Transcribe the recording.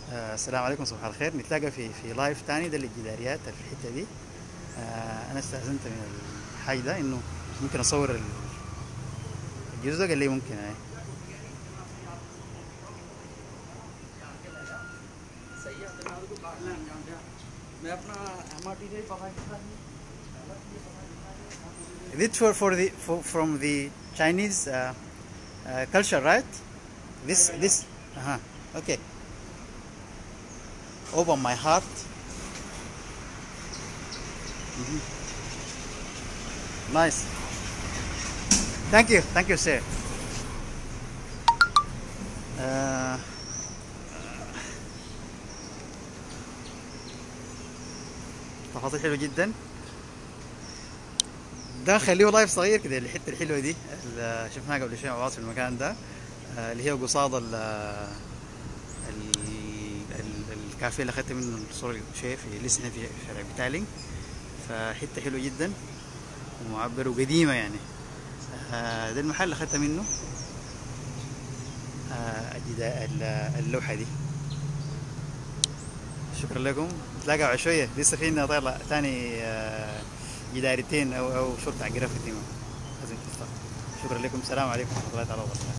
السلام عليكم، صباح الخير. نتلاقى في لايف تاني ده للجداريات في الحتة دي. أنا استأذنت من الحاج ده إنه ممكن أصور الجزء ده، قال لي ممكن. Is it from the Chinese culture, right? This okay. Open my heart. Nice. Thank you, sir. آه، تفاصيل حلوة جدا. ده خليه لايف صغير كده. الحتة الحلوة دي اللي شفناها قبل شوية مع بعض في المكان ده، اللي هي قصاد الكافيه اللي اخدت منه الصورة شوية في لسه في شارع بتالين. فحتة حلوة جدا ومعبرة وقديمة يعني. ده المحل اللي اخدت منه اللوحة دي. شكرا لكم. نتلاقى بعد شوية. لسه فينا طالع تاني جدارتين أو شرطة جرافيتي لازم تفتح. شكرا لكم. السلام عليكم ورحمة الله تعالى وبركاته.